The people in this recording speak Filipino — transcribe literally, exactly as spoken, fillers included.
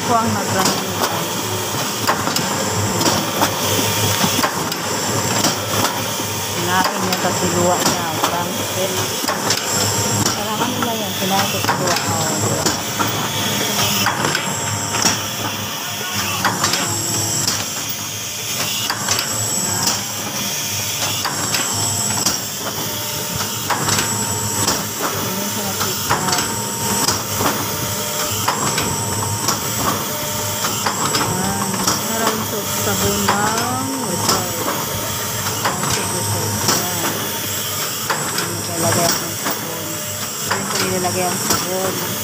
ko ang nagramihan. Kinain niya kasi luwa niya. Pangsit. Kailangan nila yan. Kinain kasi luwa. Oh, sabon ng resort. Ang resort. Ayan. Nilalagay ang sabon. Ayan ko nilalagay ang sabon.